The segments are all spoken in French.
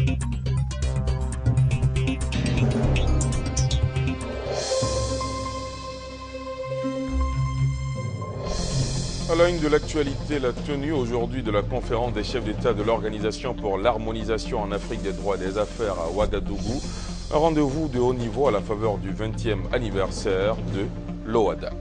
À la une de l'actualité, la tenue aujourd'hui de la conférence des chefs d'État de l'Organisation pour l'harmonisation en Afrique des droits des affaires à Ouagadougou, un rendez-vous de haut niveau à la faveur du 20e anniversaire de l'OHADA.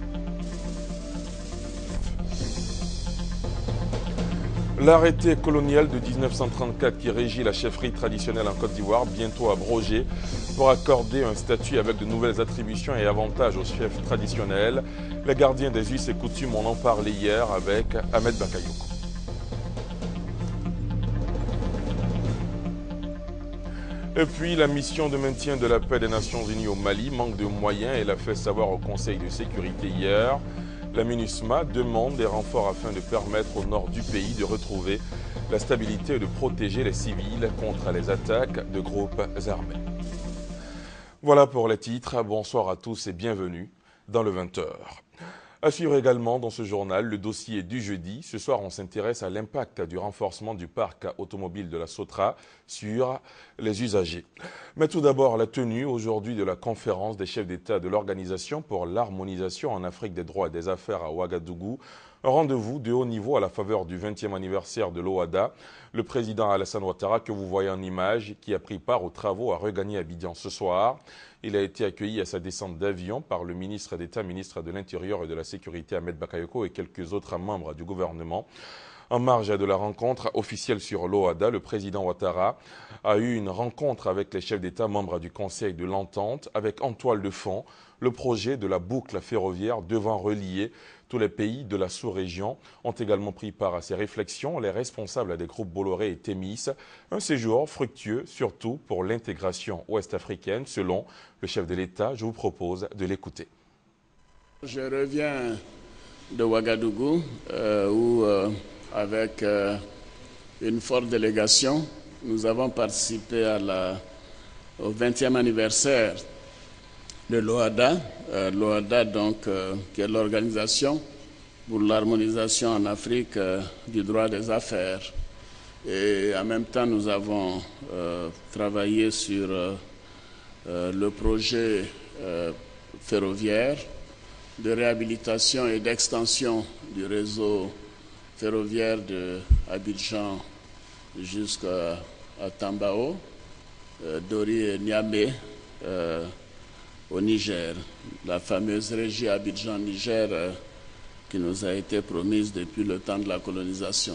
L'arrêté colonial de 1934 qui régit la chefferie traditionnelle en Côte d'Ivoire, bientôt abrogé, pour accorder un statut avec de nouvelles attributions et avantages aux chefs traditionnels. Les gardiens des us et coutumes en ont parlé hier avec Ahmed Bakayoko. Et puis, la mission de maintien de la paix des Nations Unies au Mali manque de moyens et l'a fait savoir au Conseil de sécurité hier. La MINUSMA demande des renforts afin de permettre au nord du pays de retrouver la stabilité et de protéger les civils contre les attaques de groupes armés. Voilà pour les titres. Bonsoir à tous et bienvenue dans le 20h. À suivre également dans ce journal le dossier du jeudi. Ce soir, on s'intéresse à l'impact du renforcement du parc automobile de la Sotra sur les usagers. Mais tout d'abord, la tenue aujourd'hui de la conférence des chefs d'État de l'Organisation pour l'harmonisation en Afrique des droits et des affaires à Ouagadougou. Un rendez-vous de haut niveau à la faveur du 20e anniversaire de l'OHADA. Le président Alassane Ouattara, que vous voyez en image, qui a pris part aux travaux, a regagné Abidjan ce soir. Il a été accueilli à sa descente d'avion par le ministre d'État, ministre de l'Intérieur et de la Sécurité, Ahmed Bakayoko, et quelques autres membres du gouvernement. En marge de la rencontre officielle sur l'OHADA, le président Ouattara a eu une rencontre avec les chefs d'État membres du Conseil de l'Entente, avec en toile de fond le projet de la boucle ferroviaire devant relier tous les pays de la sous-région. Ont également pris part à ces réflexions les responsables des groupes Bolloré et Témis. Un séjour fructueux, surtout pour l'intégration ouest-africaine, selon le chef de l'État. Je vous propose de l'écouter. Je reviens de Ouagadougou, où avec une forte délégation, nous avons participé au 20e anniversaire de l'OHADA. L'OHADA, donc, qui est l'Organisation pour l'harmonisation en Afrique du droit des affaires. Et en même temps, nous avons travaillé sur le projet ferroviaire de réhabilitation et d'extension du réseau ferroviaire de Abidjan jusqu'à Tambao, Dori et Niamey au Niger, la fameuse régie Abidjan-Niger qui nous a été promise depuis le temps de la colonisation.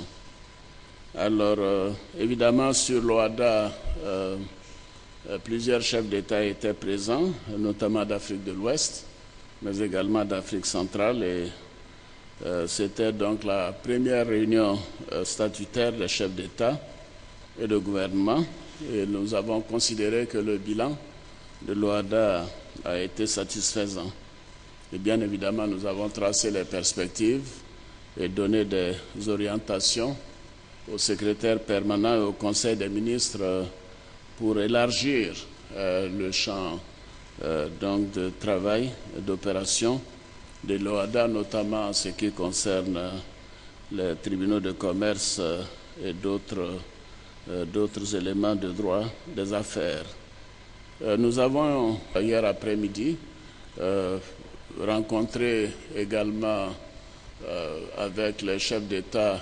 Alors, évidemment, sur l'OHADA, plusieurs chefs d'État étaient présents, notamment d'Afrique de l'Ouest, mais également d'Afrique centrale. Et c'était donc la première réunion statutaire des chefs d'État et de gouvernement. Et nous avons considéré que le bilan de l'OHADA a été satisfaisant. Et bien évidemment, nous avons tracé les perspectives et donné des orientations au secrétaire permanent et au Conseil des ministres pour élargir le champ donc de travail et d'opération de l'OHADA, notamment en ce qui concerne les tribunaux de commerce et d'autres éléments de droit des affaires. Nous avons, hier après-midi, rencontré également avec les chefs d'État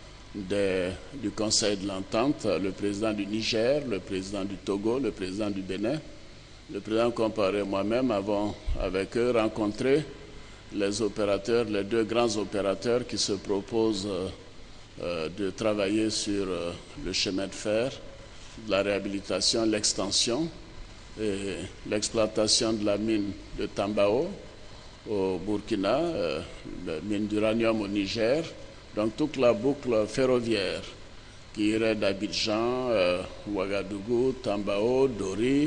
du Conseil de l'Entente, le président du Niger, le président du Togo, le président du Bénin. Le président Comparé et moi-même avons, avec eux, rencontré les opérateurs, les deux grands opérateurs qui se proposent de travailler sur le chemin de fer, la réhabilitation, l'extension et l'exploitation de la mine de Tambao au Burkina, la mine d'uranium au Niger, donc toute la boucle ferroviaire qui irait d'Abidjan, Ouagadougou, Tambao, Dori,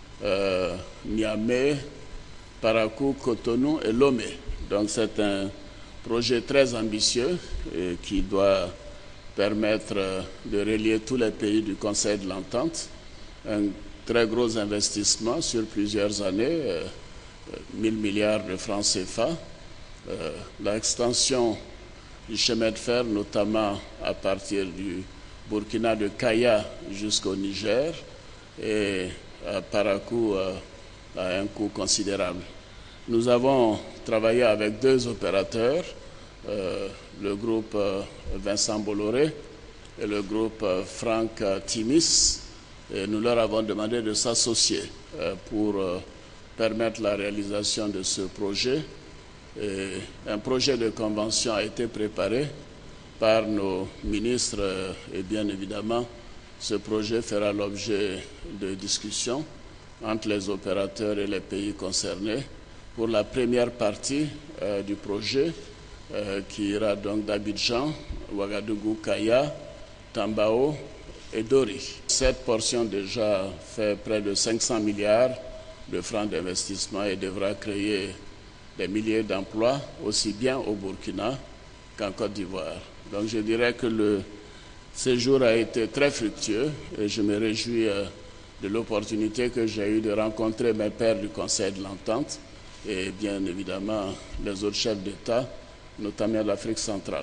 Niamey, Parakou, Cotonou et Lomé. Donc c'est un projet très ambitieux qui doit permettre de relier tous les pays du Conseil de l'Entente. Un très gros investissement sur plusieurs années, 1000 milliards de francs CFA. L'extension du chemin de fer, notamment à partir du Burkina de Kaya jusqu'au Niger et Parakou à un coût considérable. Nous avons travaillé avec 2 opérateurs, le groupe Vincent Bolloré et le groupe Franck Timis, et nous leur avons demandé de s'associer pour permettre la réalisation de ce projet. Et un projet de convention a été préparé par nos ministres et bien évidemment, ce projet fera l'objet de discussions entre les opérateurs et les pays concernés pour la première partie du projet qui ira donc d'Abidjan, Ouagadougou, Kaya, Tambao et Dori. Cette portion déjà fait près de 500 milliards de francs d'investissement et devra créer des milliers d'emplois, aussi bien au Burkina qu'en Côte d'Ivoire. Donc je dirais que le séjour a été très fructueux et je me réjouis de l'opportunité que j'ai eue de rencontrer mes pairs du Conseil de l'Entente et bien évidemment les autres chefs d'État, notamment l'Afrique centrale.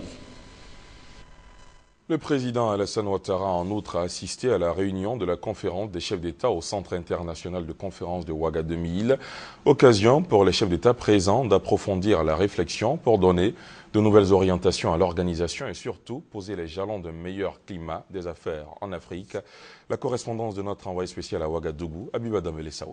Le président Alassane Ouattara, en outre, a assisté à la réunion de la conférence des chefs d'État au Centre international de conférence de Ouaga 2000. Occasion pour les chefs d'État présents d'approfondir la réflexion pour donner de nouvelles orientations à l'organisation et surtout poser les jalons d'un meilleur climat des affaires en Afrique. La correspondance de notre envoyé spécial à Ouagadougou, Abiba Damele-Saoui.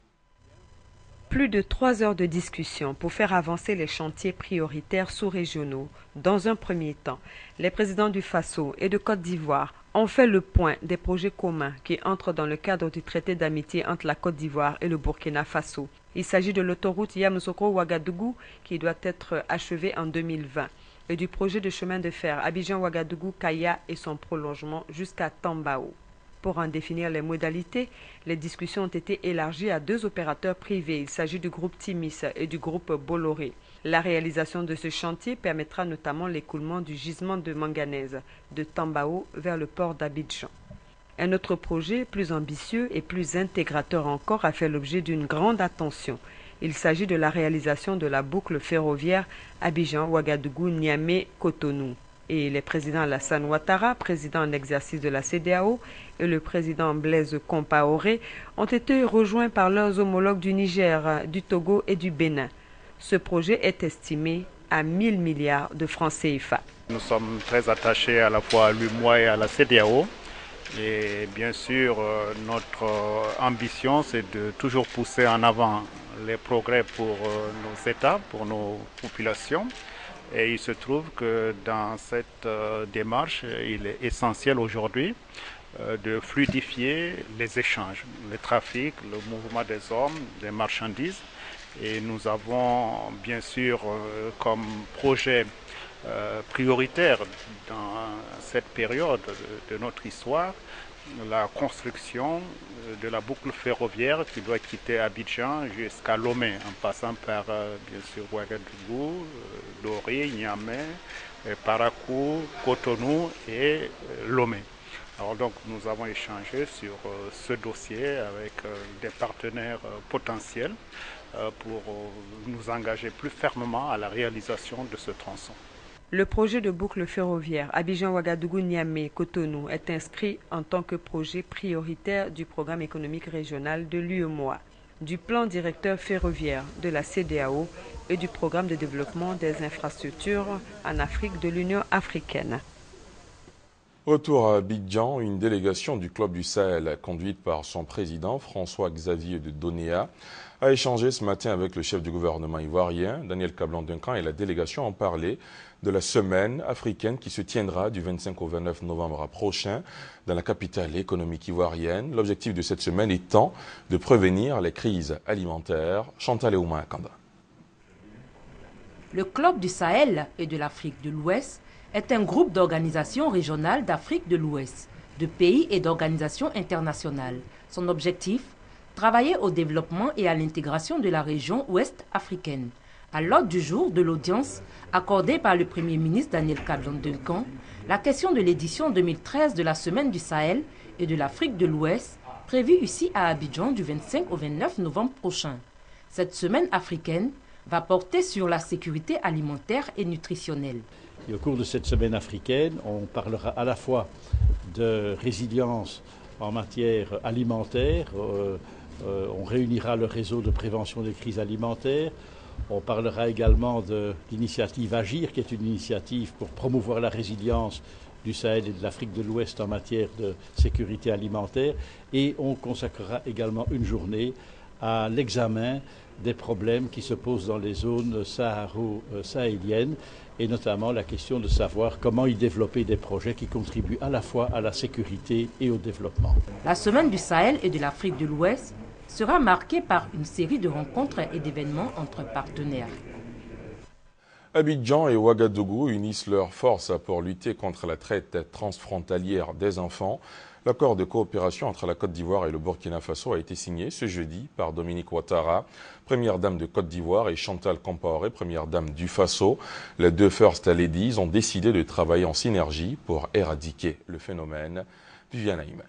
Plus de 3 heures de discussion pour faire avancer les chantiers prioritaires sous-régionaux. Dans un premier temps, les présidents du Faso et de Côte d'Ivoire ont fait le point des projets communs qui entrent dans le cadre du traité d'amitié entre la Côte d'Ivoire et le Burkina Faso. Il s'agit de l'autoroute Yamoussoukro-Ouagadougou qui doit être achevée en 2020 et du projet de chemin de fer Abidjan-Ouagadougou-Kaya et son prolongement jusqu'à Tambao. Pour en définir les modalités, les discussions ont été élargies à 2 opérateurs privés. Il s'agit du groupe Timis et du groupe Bolloré. La réalisation de ce chantier permettra notamment l'écoulement du gisement de manganèse de Tambao vers le port d'Abidjan. Un autre projet, plus ambitieux et plus intégrateur encore, a fait l'objet d'une grande attention. Il s'agit de la réalisation de la boucle ferroviaire Abidjan-Ouagadougou-Niamey-Cotonou. Et les présidents Alassane Ouattara, président en exercice de la CEDEAO, et le président Blaise Compaoré ont été rejoints par leurs homologues du Niger, du Togo et du Bénin. Ce projet est estimé à 1 000 milliards de francs CFA. Nous sommes très attachés à la fois à l'UMOA et à la CEDEAO. Et bien sûr, notre ambition, c'est de toujours pousser en avant les progrès pour nos États, pour nos populations. Et il se trouve que dans cette démarche, il est essentiel aujourd'hui de fluidifier les échanges, le trafic, le mouvement des hommes, des marchandises. Et nous avons bien sûr comme projet prioritaire dans cette période de notre histoire la construction de la boucle ferroviaire qui doit quitter Abidjan jusqu'à Lomé, en passant par bien sûr Ouagadougou, Dori, Niamey, Parakou, Cotonou et Lomé. Alors donc nous avons échangé sur ce dossier avec des partenaires potentiels pour nous engager plus fermement à la réalisation de ce tronçon. Le projet de boucle ferroviaire Abidjan-Ouagadougou-Niamey-Cotonou est inscrit en tant que projet prioritaire du programme économique régional de l'UEMOA, du plan directeur ferroviaire de la CEDEAO et du programme de développement des infrastructures en Afrique de l'Union africaine. Retour à Abidjan, une délégation du Club du Sahel, conduite par son président François-Xavier de Donéa, a échangé ce matin avec le chef du gouvernement ivoirien, Daniel Kablan-Duncan, et la délégation ont parlé de la semaine africaine qui se tiendra du 25 au 29 novembre prochain dans la capitale économique ivoirienne. L'objectif de cette semaine étant de prévenir les crises alimentaires. Chantal Ouma Akanda. Le Club du Sahel et de l'Afrique de l'Ouest est un groupe d'organisations régionales d'Afrique de l'Ouest, de pays et d'organisations internationales. Son objectif, travailler au développement et à l'intégration de la région ouest africaine. À l'ordre du jour de l'audience accordée par le Premier ministre Daniel Kablan-Duncan, la question de l'édition 2013 de la Semaine du Sahel et de l'Afrique de l'Ouest, prévue ici à Abidjan du 25 au 29 novembre prochain. Cette semaine africaine va porter sur la sécurité alimentaire et nutritionnelle. Et au cours de cette semaine africaine, on parlera à la fois de résilience en matière alimentaire, on réunira le réseau de prévention des crises alimentaires, on parlera également de l'initiative Agir, qui est une initiative pour promouvoir la résilience du Sahel et de l'Afrique de l'Ouest en matière de sécurité alimentaire, et on consacrera également une journée à l'examen des problèmes qui se posent dans les zones saharo-sahéliennes, et notamment la question de savoir comment y développer des projets qui contribuent à la fois à la sécurité et au développement. La semaine du Sahel et de l'Afrique de l'Ouest sera marquée par une série de rencontres et d'événements entre partenaires. Abidjan et Ouagadougou unissent leurs forces pour lutter contre la traite transfrontalière des enfants. L'accord de coopération entre la Côte d'Ivoire et le Burkina Faso a été signé ce jeudi par Dominique Ouattara, première dame de Côte d'Ivoire, et Chantal Compaoré, première dame du Faso. Les deux First Ladies ont décidé de travailler en synergie pour éradiquer le phénomène. Viviane Aïma.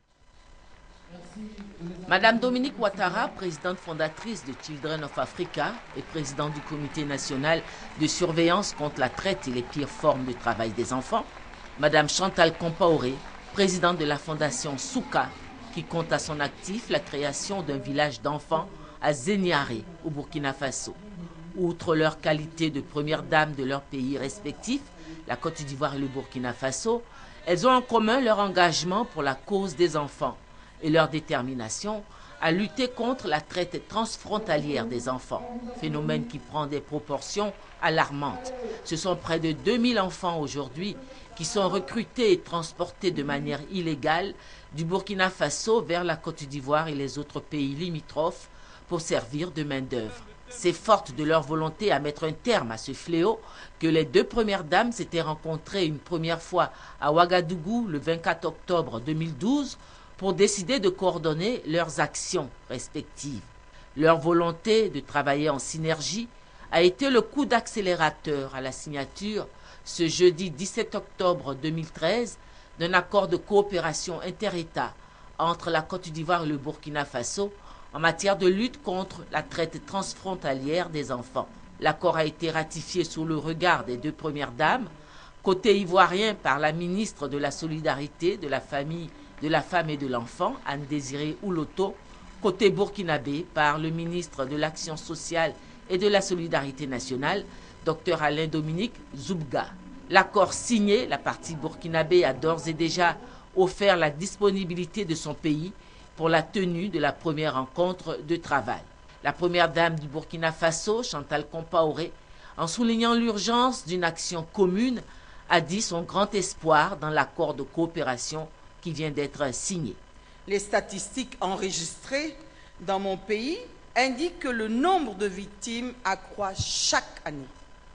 Madame Dominique Ouattara, présidente fondatrice de Children of Africa et présidente du comité national de surveillance contre la traite et les pires formes de travail des enfants. Madame Chantal Compaoré, présidente de la fondation Souka, qui compte à son actif la création d'un village d'enfants à Zéniaré, au Burkina Faso. Outre leur qualité de première dame de leurs pays respectifs, la Côte d'Ivoire et le Burkina Faso, elles ont en commun leur engagement pour la cause des enfants et leur détermination à lutter contre la traite transfrontalière des enfants, phénomène qui prend des proportions alarmantes. Ce sont près de 2000 enfants aujourd'hui qui sont recrutés et transportés de manière illégale du Burkina Faso vers la Côte d'Ivoire et les autres pays limitrophes pour servir de main-d'œuvre. C'est forte de leur volonté à mettre un terme à ce fléau que les deux premières dames s'étaient rencontrées une première fois à Ouagadougou le 24 octobre 2012 pour décider de coordonner leurs actions respectives. Leur volonté de travailler en synergie a été le coup d'accélérateur à la signature, ce jeudi 17 octobre 2013, d'un accord de coopération inter-États entre la Côte d'Ivoire et le Burkina Faso en matière de lutte contre la traite transfrontalière des enfants. L'accord a été ratifié sous le regard des deux premières dames, côté ivoirien par la ministre de la Solidarité, de la Famille, de la Femme et de l'Enfant, Anne-Désirée Ouloto, côté burkinabé par le ministre de l'Action sociale et de la Solidarité nationale, Dr Alain Dominique Zoubga. L'accord signé, la partie burkinabé a d'ores et déjà offert la disponibilité de son pays pour la tenue de la première rencontre de travail. La première dame du Burkina Faso, Chantal Compaoré, en soulignant l'urgence d'une action commune, a dit son grand espoir dans l'accord de coopération qui vient d'être signé. Les statistiques enregistrées dans mon pays indiquent que le nombre de victimes accroît chaque année.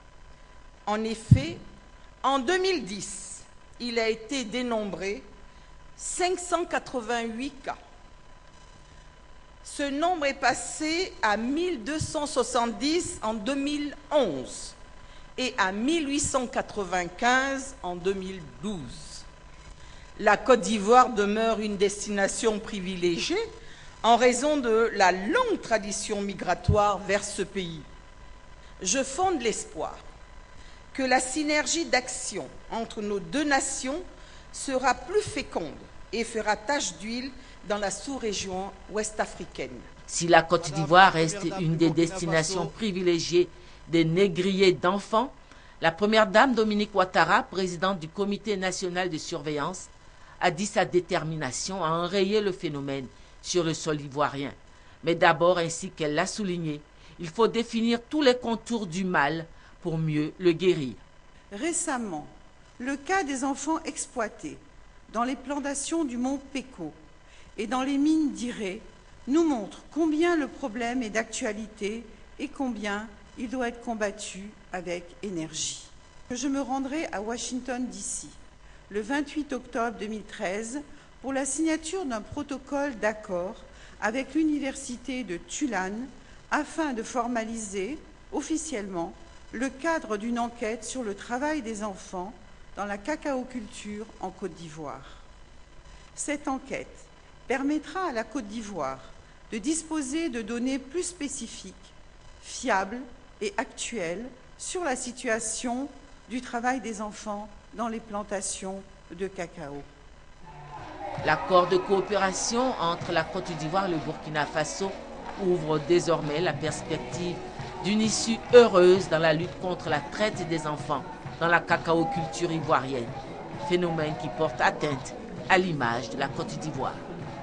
En effet, en 2010, il a été dénombré 588 cas. Ce nombre est passé à 1270 en 2011 et à 1895 en 2012. La Côte d'Ivoire demeure une destination privilégiée en raison de la longue tradition migratoire vers ce pays. Je fonde l'espoir que la synergie d'action entre nos deux nations sera plus féconde et fera tache d'huile dans la sous-région ouest-africaine. Si la Côte d'Ivoire reste une des destinations privilégiées des négriers d'enfants, la première dame Dominique Ouattara, présidente du comité national de surveillance, a dit sa détermination à enrayer le phénomène sur le sol ivoirien. Mais d'abord, ainsi qu'elle l'a souligné, il faut définir tous les contours du mal pour mieux le guérir. Récemment, le cas des enfants exploités dans les plantations du mont Péco et dans les mines d'Iré nous montre combien le problème est d'actualité et combien il doit être combattu avec énergie. Je me rendrai à Washington, D.C. le 28 octobre 2013 pour la signature d'un protocole d'accord avec l'université de Tulane afin de formaliser officiellement le cadre d'une enquête sur le travail des enfants dans la cacaoculture en Côte d'Ivoire. Cette enquête permettra à la Côte d'Ivoire de disposer de données plus spécifiques, fiables et actuelles sur la situation du travail des enfants dans les plantations de cacao. L'accord de coopération entre la Côte d'Ivoire et le Burkina Faso ouvre désormais la perspective d'une issue heureuse dans la lutte contre la traite des enfants dans la cacaoculture ivoirienne, phénomène qui porte atteinte à l'image de la Côte d'Ivoire.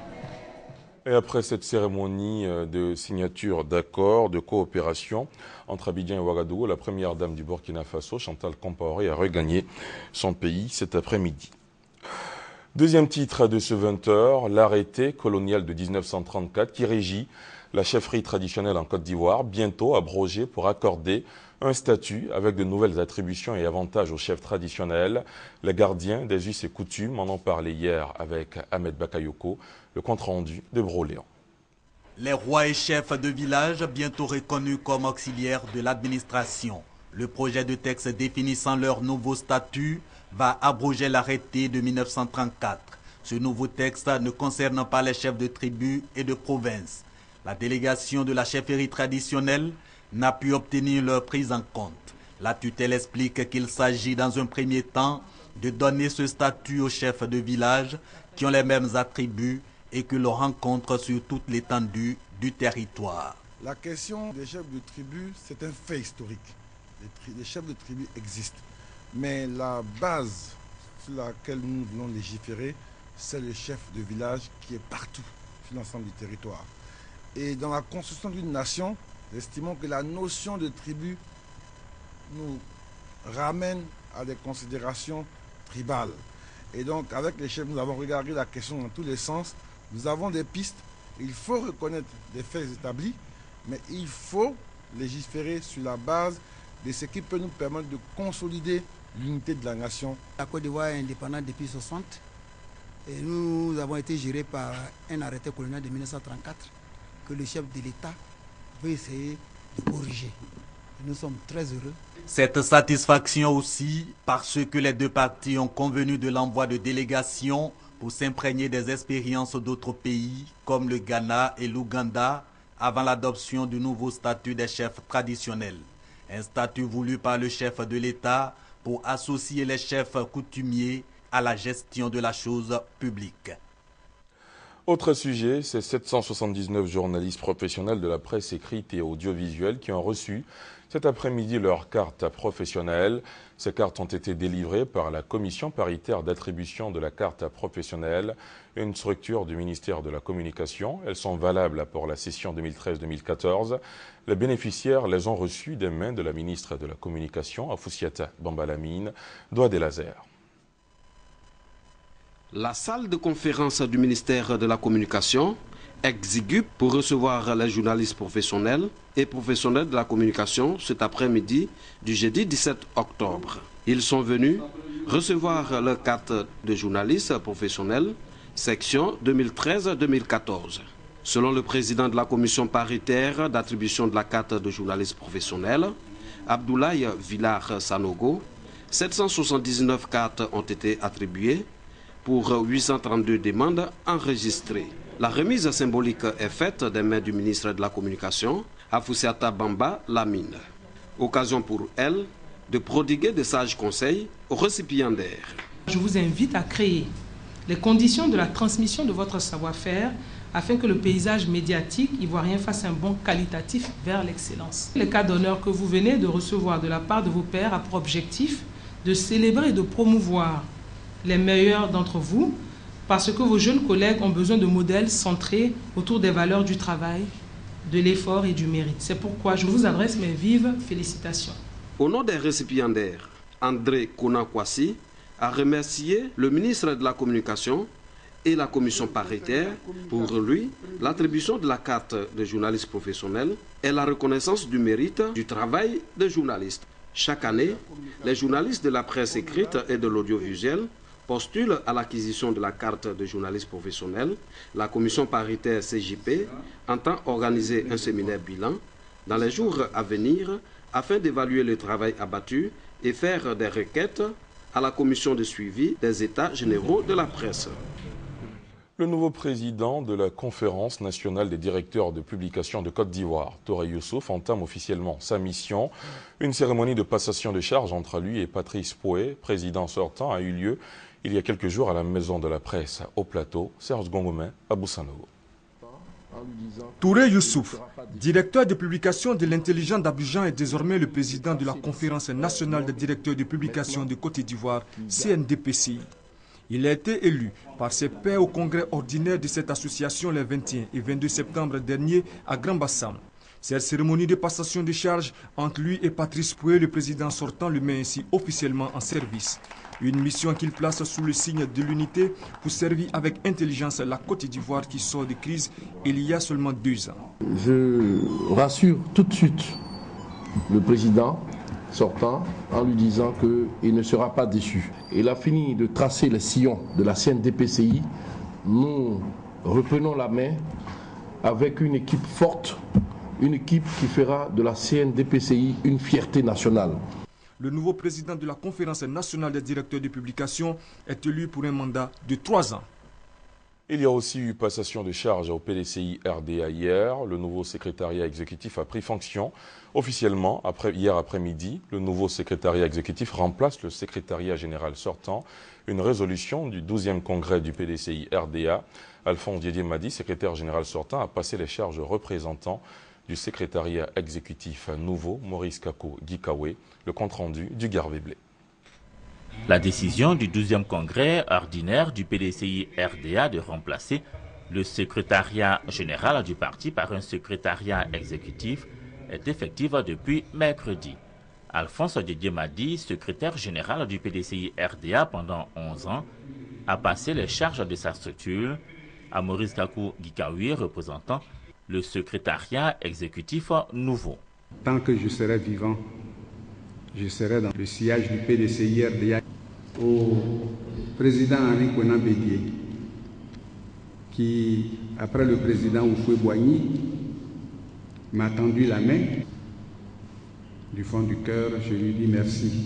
Et après cette cérémonie de signature d'accord de coopération entre Abidjan et Ouagadougou, la première dame du Burkina Faso, Chantal Compaoré, a regagné son pays cet après-midi. Deuxième titre de ce 20h, l'arrêté colonial de 1934 qui régit la chefferie traditionnelle en Côte d'Ivoire, bientôt abrogé pour accorder un statut avec de nouvelles attributions et avantages aux chefs traditionnels. Les gardiens des us et coutumes en ont parlé hier avec Ahmed Bakayoko, le compte-rendu de Broléon. Les rois et chefs de village bientôt reconnus comme auxiliaires de l'administration. Le projet de texte définissant leur nouveau statut va abroger l'arrêté de 1934. Ce nouveau texte ne concerne pas les chefs de tribus et de provinces. La délégation de la chefferie traditionnelle n'a pu obtenir leur prise en compte. La tutelle explique qu'il s'agit dans un premier temps de donner ce statut aux chefs de village qui ont les mêmes attributs et que l'on rencontre sur toute l'étendue du territoire. La question des chefs de tribu, c'est un fait historique. Les chefs de tribu existent. Mais la base sur laquelle nous voulons légiférer, c'est le chef de village qui est partout sur l'ensemble du territoire. Et dans la construction d'une nation, estimons que la notion de tribu nous ramène à des considérations tribales. Et donc, avec les chefs, nous avons regardé la question dans tous les sens. Nous avons des pistes. Il faut reconnaître des faits établis, mais il faut légiférer sur la base de ce qui peut nous permettre de consolider l'unité de la nation. La Côte d'Ivoire est indépendante depuis 1960 et nous avons été gérés par un arrêté colonial de 1934 que le chef de l'État veut essayer de corriger. Nous sommes très heureux. Cette satisfaction aussi parce que les deux parties ont convenu de l'envoi de délégations pour s'imprégner des expériences d'autres pays comme le Ghana et l'Ouganda avant l'adoption du nouveau statut des chefs traditionnels. Un statut voulu par le chef de l'État pour associer les chefs coutumiers à la gestion de la chose publique. Autre sujet, c'est 779 journalistes professionnels de la presse écrite et audiovisuelle qui ont reçu cet après-midi leur carte professionnelle. Ces cartes ont été délivrées par la commission paritaire d'attribution de la carte professionnelle, une structure du ministère de la Communication. Elles sont valables pour la session 2013-2014. Les bénéficiaires les ont reçues des mains de la ministre de la Communication, Afoussiata Bambalamine, doigt des lasers. La salle de conférence du ministère de la Communication, exiguë pour recevoir les journalistes professionnels et professionnels de la communication cet après-midi du jeudi 17 octobre. Ils sont venus recevoir leur carte de journaliste professionnel, section 2013-2014. Selon le président de la commission paritaire d'attribution de la carte de journaliste professionnel, Abdoulaye Villar Sanogo, 779 cartes ont été attribuées pour 832 demandes enregistrées. La remise symbolique est faite des mains du ministre de la Communication, Afoussiata Bambalamine. Occasion pour elle de prodiguer de sages conseils aux récipiendaires. Je vous invite à créer les conditions de la transmission de votre savoir-faire afin que le paysage médiatique ivoirien fasse un bond qualitatif vers l'excellence. Le cas d'honneur que vous venez de recevoir de la part de vos pairs a pour objectif de célébrer et de promouvoir les meilleurs d'entre vous, parce que vos jeunes collègues ont besoin de modèles centrés autour des valeurs du travail, de l'effort et du mérite. C'est pourquoi je vous adresse mes vives félicitations. Au nom des récipiendaires, André Konan-Kwasi a remercié le ministre de la Communication et la commission paritaire. Pour lui, l'attribution de la carte de journaliste professionnel est la reconnaissance du mérite du travail des journalistes. Chaque année, les journalistes de la presse écrite et de l'audiovisuel postule à l'acquisition de la carte de journaliste professionnel. La commission paritaire CJP entend organiser un séminaire bilan dans les jours à venir afin d'évaluer le travail abattu et faire des requêtes à la commission de suivi des états généraux de la presse. Le nouveau président de la Conférence nationale des directeurs de publication de Côte d'Ivoire, Touré Youssouf, entame officiellement sa mission. Une cérémonie de passation de charges entre lui et Patrice Poué, président sortant, a eu lieu il y a quelques jours à la Maison de la Presse au Plateau. Serge Gongoumé, à Boussanogo. Touré Youssouf, directeur de publication de l'intelligent d'Abidjan, est désormais le président de la Conférence nationale des directeurs de publication de Côte d'Ivoire, CNDPCI. Il a été élu par ses pairs au congrès ordinaire de cette association les 21 et 22 septembre dernier à Grand Bassam. Cette cérémonie de passation de charges entre lui et Patrice Poué, le président sortant, le met ainsi officiellement en service. Une mission qu'il place sous le signe de l'unité pour servir avec intelligence la Côte d'Ivoire qui sort de crise il y a seulement 2 ans. Je rassure tout de suite le président sortant en lui disant qu'il ne sera pas déçu. Il a fini de tracer les sillons de la CNDPCI. Nous reprenons la main avec une équipe forte, une équipe qui fera de la CNDPCI une fierté nationale. Le nouveau président de la Conférence nationale des directeurs de publication est élu pour un mandat de 3 ans. Il y a aussi eu passation de charges au PDCI RDA hier. Le nouveau secrétariat exécutif a pris fonction officiellement hier après-midi. Le nouveau secrétariat exécutif remplace le secrétariat général sortant. Une résolution du 12e congrès du PDCI RDA. Alphonse Didier-Madi, secrétaire général sortant, a passé les charges aux représentants du secrétariat exécutif nouveau, Maurice Kakou-Gikawe. Le compte-rendu du Garvé Blé. La décision du 12e congrès ordinaire du PDCI RDA de remplacer le secrétariat général du parti par un secrétariat exécutif est effective depuis mercredi. Alphonse Didier-Madi, secrétaire général du PDCI RDA pendant 11 ans, a passé les charges de sa structure à Maurice Kakou-Gikawe, représentant le secrétariat exécutif nouveau. Tant que je serai vivant, je serai dans le sillage du PDCI RDA. Au président Henri Konan Bédié, qui, après le président Houphouët-Boigny, m'a tendu la main. Du fond du cœur, je lui dis merci.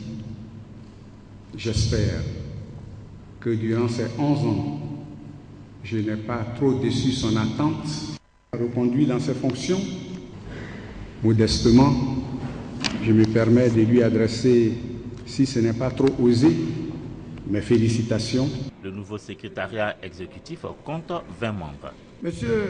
J'espère que durant ces 11 ans, je n'ai pas trop déçu son attente. Reconduit dans ses fonctions, modestement, je me permets de lui adresser, si ce n'est pas trop osé, mes félicitations. Le nouveau secrétariat exécutif compte 20 membres. Monsieur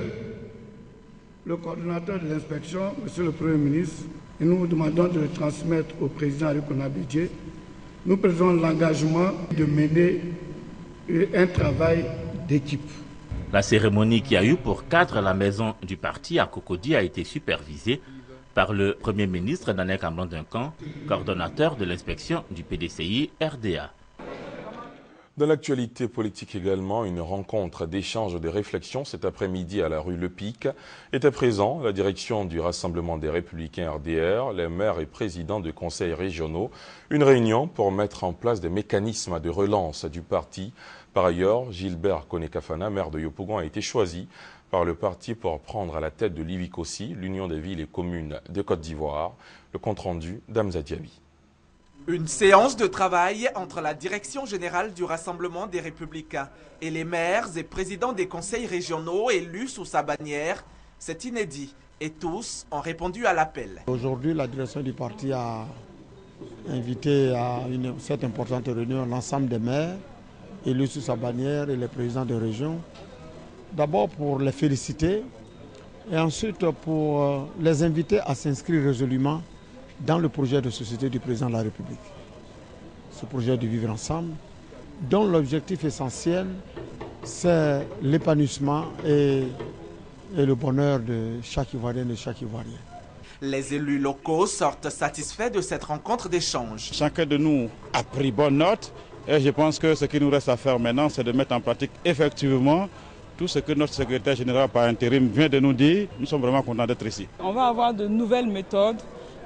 le coordonnateur de l'inspection, Monsieur le Premier ministre, et nous vous demandons de le transmettre au président Henri Konan Bédié. Nous prenons l'engagement de mener un travail d'équipe. La cérémonie qui a eu pour cadre la maison du parti à Cocody a été supervisée par le Premier ministre Nanek Amblon-Duncan, coordonnateur de l'inspection du PDCI RDA. Dans l'actualité politique également, une rencontre d'échange de réflexions cet après-midi à la rue Le Pic était présent la direction du Rassemblement des Républicains RDR, les maires et présidents de conseils régionaux. Une réunion pour mettre en place des mécanismes de relance du parti. Par ailleurs, Gilbert Konekafana, maire de Yopougon, a été choisi par le parti pour prendre à la tête de l'UVICOSI, l'Union des villes et communes de Côte d'Ivoire. Le compte-rendu d'Amza Diaby. Une séance de travail entre la direction générale du Rassemblement des Républicains et les maires et présidents des conseils régionaux élus sous sa bannière, c'est inédit et tous ont répondu à l'appel. Aujourd'hui, la direction du parti a invité à cette importante réunion l'ensemble des maires élus sous sa bannière et les présidents de région. D'abord pour les féliciter et ensuite pour les inviter à s'inscrire résolument dans le projet de société du président de la République. Ce projet de vivre ensemble, dont l'objectif essentiel, c'est l'épanouissement et le bonheur de chaque Ivoirien et de chaque Ivoirien. Les élus locaux sortent satisfaits de cette rencontre d'échange. Chacun de nous a pris bonne note et je pense que ce qu'il nous reste à faire maintenant, c'est de mettre en pratique effectivement tout ce que notre secrétaire général par intérim vient de nous dire. Nous sommes vraiment contents d'être ici. On va avoir de nouvelles méthodes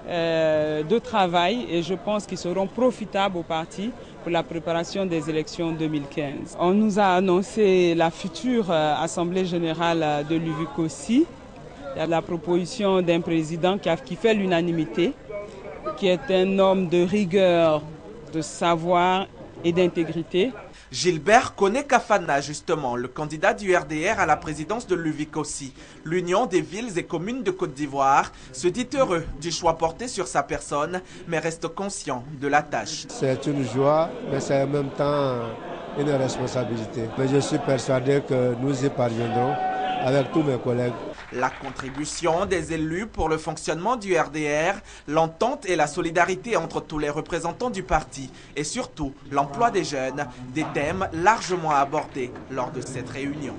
de travail et je pense qu'ils seront profitables au parti pour la préparation des élections 2015. On nous a annoncé la future Assemblée générale de l'UVICOSI. Il y a la proposition d'un président qui fait l'unanimité, qui est un homme de rigueur, de savoir et d'intégrité. Gilbert Kone Kafana, justement, le candidat du RDR à la présidence de l'UVICOSI, l'Union des villes et communes de Côte d'Ivoire, se dit heureux du choix porté sur sa personne, mais reste conscient de la tâche. C'est une joie, mais c'est en même temps une responsabilité. Mais je suis persuadé que nous y parviendrons avec tous mes collègues. La contribution des élus pour le fonctionnement du RDR, l'entente et la solidarité entre tous les représentants du parti et surtout l'emploi des jeunes, des thèmes largement abordés lors de cette réunion.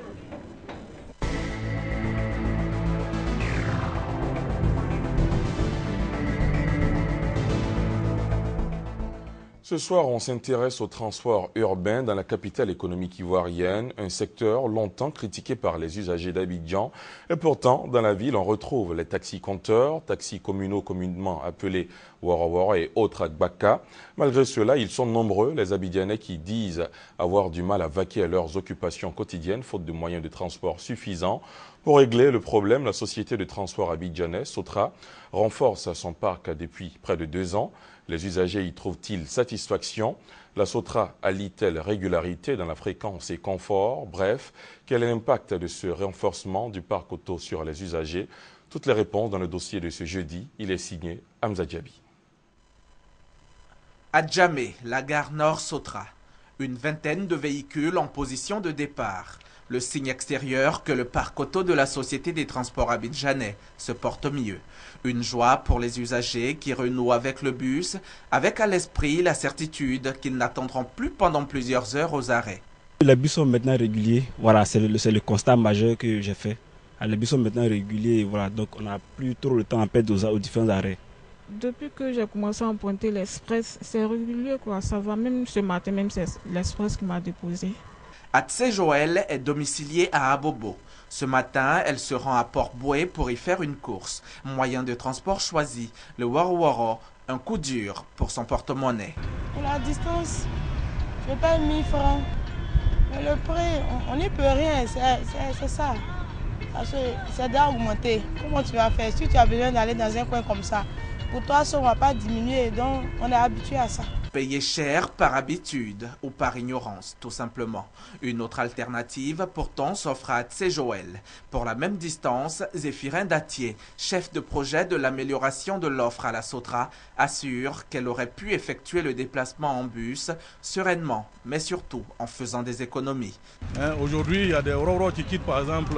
Ce soir, on s'intéresse au transport urbain dans la capitale économique ivoirienne, un secteur longtemps critiqué par les usagers d'Abidjan. Et pourtant, dans la ville, on retrouve les taxis-compteurs, taxis communaux communément appelés Wara et autres Agbaka. Malgré cela, ils sont nombreux, les Abidjanais qui disent avoir du mal à vaquer à leurs occupations quotidiennes, faute de moyens de transport suffisants. Pour régler le problème, la société de transport abidjanais, Sotra, renforce son parc depuis près de 2 ans. Les usagers y trouvent-ils satisfaction? La Sotra allie-t-elle régularité dans la fréquence et confort? Bref, quel est l'impact de ce renforcement du parc auto sur les usagers? Toutes les réponses dans le dossier de ce jeudi. Il est signé Hamza Diaby. À Djamé, la gare Nord Sotra, une vingtaine de véhicules en position de départ. Le signe extérieur que le parc auto de la Société des transports abidjanais se porte mieux. Une joie pour les usagers qui renouent avec le bus, avec à l'esprit la certitude qu'ils n'attendront plus pendant plusieurs heures aux arrêts. Les bus sont maintenant réguliers, voilà, c'est le constat majeur que j'ai fait. Les bus sont maintenant réguliers, voilà, donc on n'a plus trop le temps à perdre aux différents arrêts. Depuis que j'ai commencé à emprunter l'Express, c'est régulier, quoi, ça va. Même ce matin, même c'est l'Express qui m'a déposé. Atsé Joël est domiciliée à Abobo. Ce matin, elle se rend à Port-Boué pour y faire une course. Moyen de transport choisi, le Wara, un coup dur pour son porte-monnaie. Pour la distance, je paye 1000 francs. Mais le prix, on n'y peut rien, c'est ça. Parce que c'est d'augmenter. Comment tu vas faire si tu as besoin d'aller dans un coin comme ça? Pour toi, ça ne va pas diminuer, donc on est habitué à ça. Payer cher par habitude ou par ignorance, tout simplement. Une autre alternative, pourtant, s'offre à Atsé Joël. Pour la même distance, Zéphirin Datier, chef de projet de l'amélioration de l'offre à la Sotra, assure qu'elle aurait pu effectuer le déplacement en bus sereinement, mais surtout en faisant des économies. Aujourd'hui, il y a des Roro qui quittent par exemple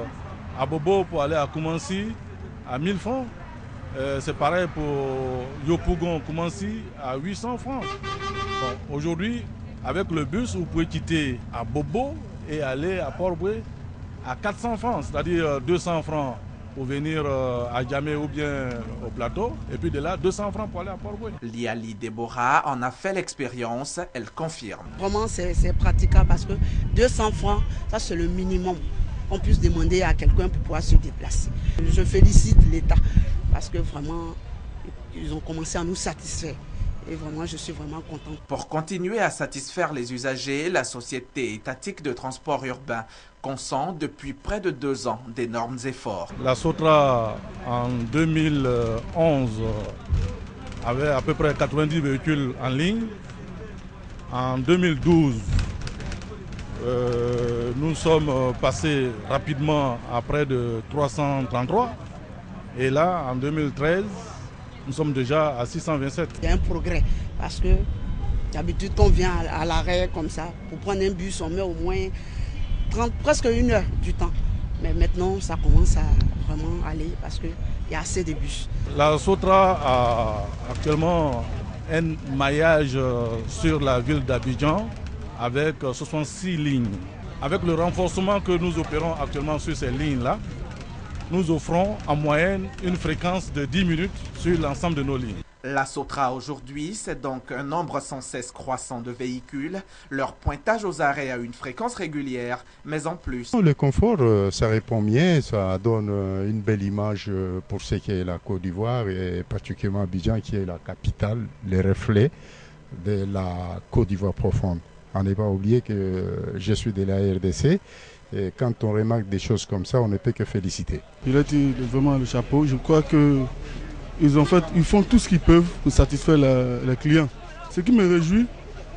à Bobo pour aller à Koumansi à 1000 francs. C'est pareil pour Yopougon, Koumansi à 800 francs. Bon, aujourd'hui, avec le bus, vous pouvez quitter à Bobo et aller à Port-Boué à 400 francs, c'est-à-dire 200 francs pour venir à Djamé ou bien au plateau, et puis de là, 200 francs pour aller à Port-Boué. Liali Deborah en a fait l'expérience, elle confirme. Vraiment, c'est praticable parce que 200 francs, ça c'est le minimum qu'on puisse demander à quelqu'un pour pouvoir se déplacer. Je félicite l'État parce que vraiment, ils ont commencé à nous satisfaire. Et vraiment, je suis vraiment content. Pour continuer à satisfaire les usagers, la Société étatique de transport urbain consent depuis près de 2 ans d'énormes efforts. La Sotra, en 2011, avait à peu près 90 véhicules en ligne. En 2012, nous sommes passés rapidement à près de 333. Et là, en 2013, nous sommes déjà à 627. Il y a un progrès parce que d'habitude, quand on vient à l'arrêt comme ça, pour prendre un bus, on met au moins presque 1 heure du temps. Mais maintenant, ça commence à vraiment aller parce qu'il y a assez de bus. La Sotra a actuellement un maillage sur la ville d'Abidjan avec 66 lignes. Avec le renforcement que nous opérons actuellement sur ces lignes-là, nous offrons en moyenne une fréquence de 10 minutes sur l'ensemble de nos lignes. La Sotra aujourd'hui, c'est donc un nombre sans cesse croissant de véhicules, leur pointage aux arrêts à une fréquence régulière, mais en plus... Le confort, ça répond bien, ça donne une belle image pour ce qui est la Côte d'Ivoire et particulièrement Abidjan qui est la capitale, les reflets de la Côte d'Ivoire profonde. On n'est pas oublié que je suis de la RDC. Et quand on remarque des choses comme ça, on ne peut que féliciter. Il a été vraiment le chapeau. Je crois qu'ils font tout ce qu'ils peuvent pour satisfaire les clients. Ce qui me réjouit,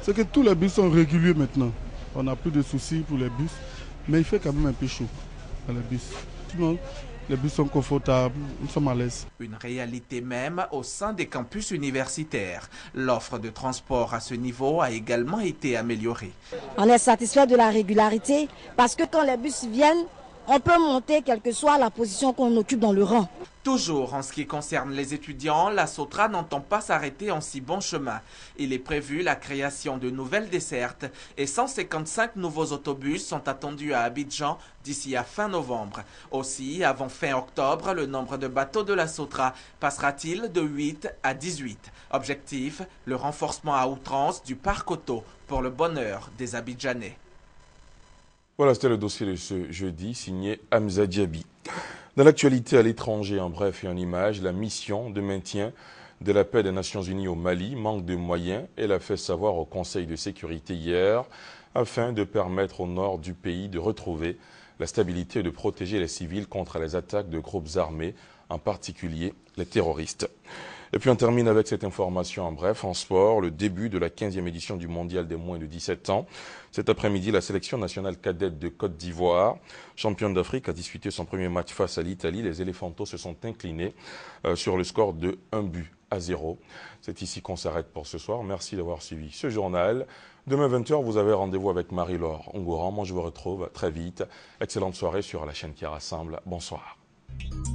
c'est que tous les bus sont réguliers maintenant. On n'a plus de soucis pour les bus, mais il fait quand même un peu chaud dans les bus. Sinon, les bus sont confortables, nous sommes à l'aise. Une réalité même au sein des campus universitaires. L'offre de transport à ce niveau a également été améliorée. On est satisfait de la régularité parce que quand les bus viennent, on peut monter quelle que soit la position qu'on occupe dans le rang. Toujours en ce qui concerne les étudiants, la Sotra n'entend pas s'arrêter en si bon chemin. Il est prévu la création de nouvelles dessertes et 155 nouveaux autobus sont attendus à Abidjan d'ici à fin novembre. Aussi, avant fin octobre, le nombre de bateaux de la Sotra passera-t-il de 8 à 18. Objectif, le renforcement à outrance du parc auto pour le bonheur des Abidjanais. Voilà, c'était le dossier de ce jeudi, signé Hamza Diaby. Dans l'actualité à l'étranger, en bref et en images, la mission de maintien de la paix des Nations Unies au Mali manque de moyens et l'a fait savoir au Conseil de sécurité hier, afin de permettre au nord du pays de retrouver la stabilité et de protéger les civils contre les attaques de groupes armés, en particulier les terroristes. Et puis on termine avec cette information en bref, en sport, le début de la 15e édition du mondial des moins de 17 ans. Cet après-midi, la sélection nationale cadette de Côte d'Ivoire, championne d'Afrique, a disputé son premier match face à l'Italie. Les Éléphantos se sont inclinés sur le score de 1-0. C'est ici qu'on s'arrête pour ce soir. Merci d'avoir suivi ce journal. Demain 20h, vous avez rendez-vous avec Marie-Laure Ongouran. Moi, je vous retrouve très vite. Excellente soirée sur la chaîne qui rassemble. Bonsoir.